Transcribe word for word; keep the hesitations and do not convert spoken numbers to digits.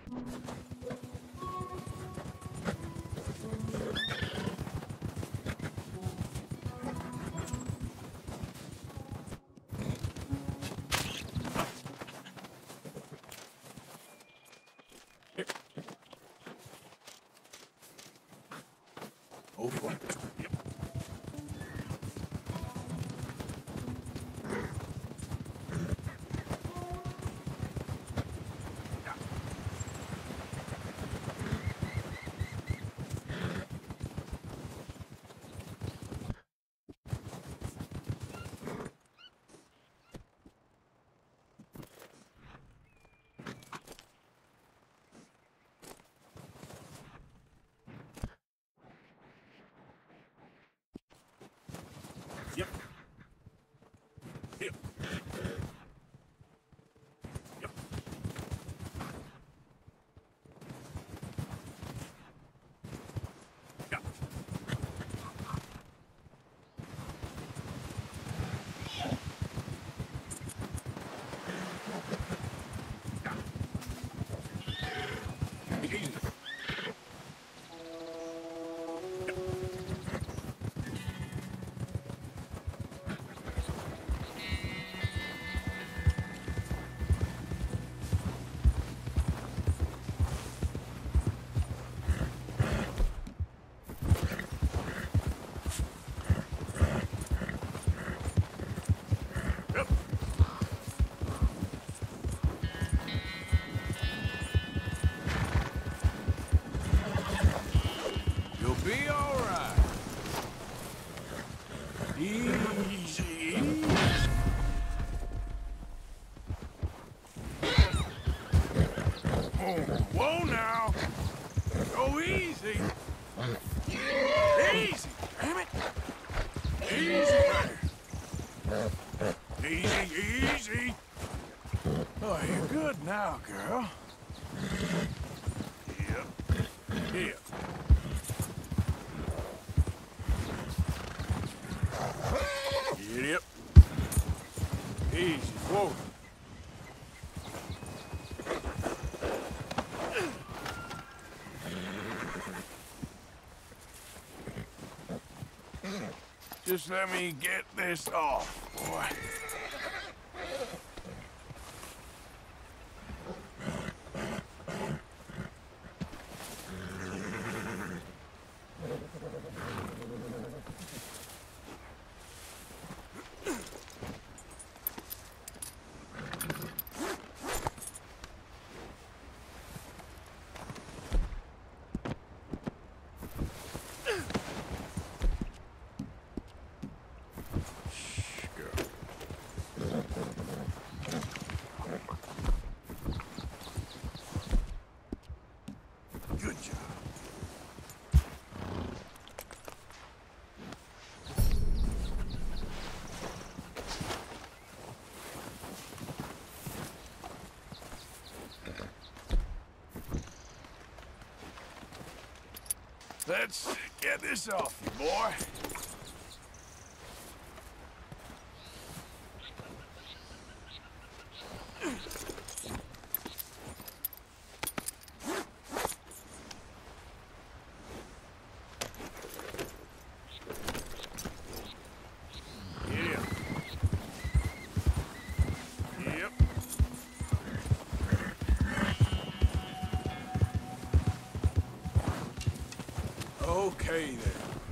Oh, fuck. Yep. Yep. Yep. Yep. Yep. Easy. Yep. You'll be all right. Easy. Oh, whoa now. Go easy. Easy, damn it. Easy there. Easy, easy. Oh, you're good now, girl. Yep. Yep. Yep. Easy. Whoa. Just let me get this off, boy. Good job. Let's get this off you, boy. Okay then.